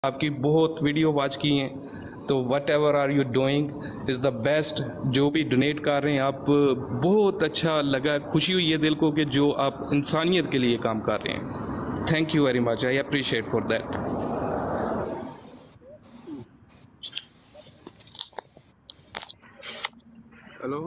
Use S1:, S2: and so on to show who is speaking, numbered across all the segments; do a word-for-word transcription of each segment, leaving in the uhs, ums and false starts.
S1: आपकी बहुत video watch की हैं, तो whatever are you doing is the best. जो भी डोनेट कर रहे हैं आप, बहुत अच्छा लगा, खुशी हुई है दिल को कि जो आप इंसानियत के लिए काम कर रहे हैं। Thank you very much, I appreciate for that.
S2: Hello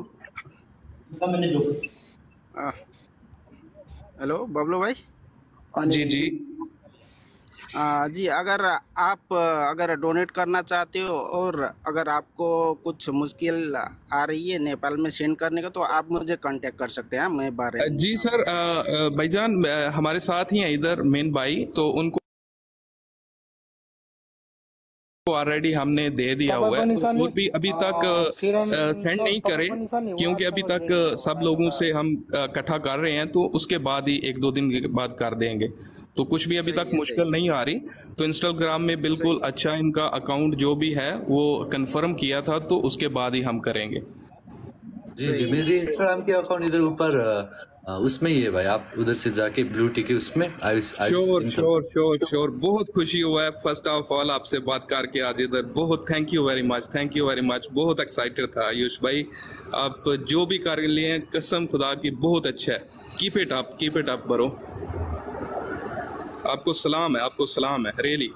S2: hello Bablu भाई।
S1: जी जी
S2: आ, जी, अगर आप अगर डोनेट करना चाहते हो और अगर आपको कुछ मुश्किल आ रही है नेपाल में सेंड करने का, तो आप मुझे कांटेक्ट कर सकते हैं। मैं बहरीन
S1: जी सर, अ, अ, भाईजान अ, हमारे साथ ही हैं इधर मेन भाई, तो उनको ऑलरेडी हमने दे दिया हुआ है, तो और भी अभी तक सेंड नहीं करे, क्योंकि अभी तक सब लोगों से हम इकट्ठा कर रहे हैं, तो उसके बाद ही एक दो दिन के बाद कर देंगे। तो कुछ भी अभी तक
S2: सही है, सही
S1: मुश्किल
S2: है,
S1: नहीं
S2: सही
S1: आ रही। तो इंस्टाग्राम में बिल्कुल
S2: सही है।
S1: अच्छा इनका अकाउंट जो भी है वो कंफर्म किया था, तो उसके बाद ही हम करेंगे।
S3: जी जी,
S2: सही है,
S3: मेरे
S2: सही
S3: इंस्टाग्राम के अकाउंट इधर ऊपर अ, अ, उसमें ही है भाई। आप उधर से जाके ब्लू टिक है उसमें I I
S1: sure sure sure sure, बहुत खुशी हुआ है फर्स्ट ऑफ ऑल आपसे बात करके आज इधर। बहुत thank you very much, thank you very much. बहुत एक्साइटेड था आयुष भाई, आप जो भी कर लिए हैं कसम खुदा की बहुत अच्छा है। Keep it up, keep it up bro. आपको सलाम है, आपको सलाम है रियली।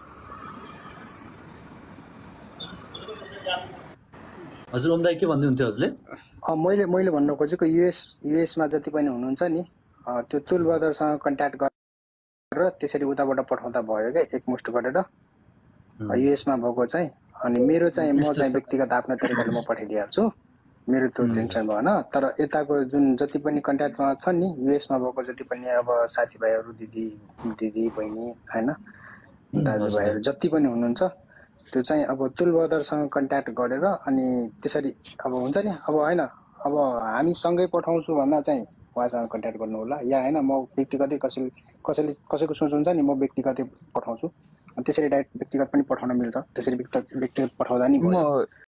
S3: हजुर ओम दाई के भन्दै हुन्थ्यो हजुरले?
S4: अ, मैले मैले भन्न खोजेको युएस युएसमा जति पनि हुनुहुन्छ नि, अ, त्यो तुल ब्रदरसँग कन्ट्याक्ट गरेर त्यसरी उताबाट पठाउँदा भयो क्या, एकमुष्ट गरेर
S3: हुँ।
S4: युएसमा भएको चाहिँ। अनि मेरो चाहिँ म चाहिँ व्यक्तिगत आफ्नो तरिकाले म पठाइदिइहाल्छु, मेरो त्यो
S3: हुँ।
S4: टेन्सन भएन। तर यताको जुन जति पनि कन्ट्याक्टमा छन् नि, युएसमा भएको जति पनि अब साथीभाइहरू, दिदी दिदी बहिनी होइन,
S3: हुँ, हजुर
S4: दाजुभाइहरू
S3: दाइ।
S4: जति पनि हुनुहुन्छ, त्यो चाहिँ अब तुल ब्रदरसँग कन्ट्याक्ट गरेर अनि त्यसरी अब हुन्छ नि, अब होइन अब हामी सँगै पठाउँछु भन्दा चाहिँ उहाँसँग कन्ट्याक्ट गर्नु होला, या होइन म व्यक्तिगतै कसैले कसैले कसैको सोच हुन्छ नि, म व्यक्तिगतै पठाउँछु, अनि त्यसरी डाइरेक्ट व्यक्तिगत पनि पठाउन मिल्छ। त्यसरी व्यक्तिगत व्यक्तिगत पठाउँदा नि भयो।
S5: म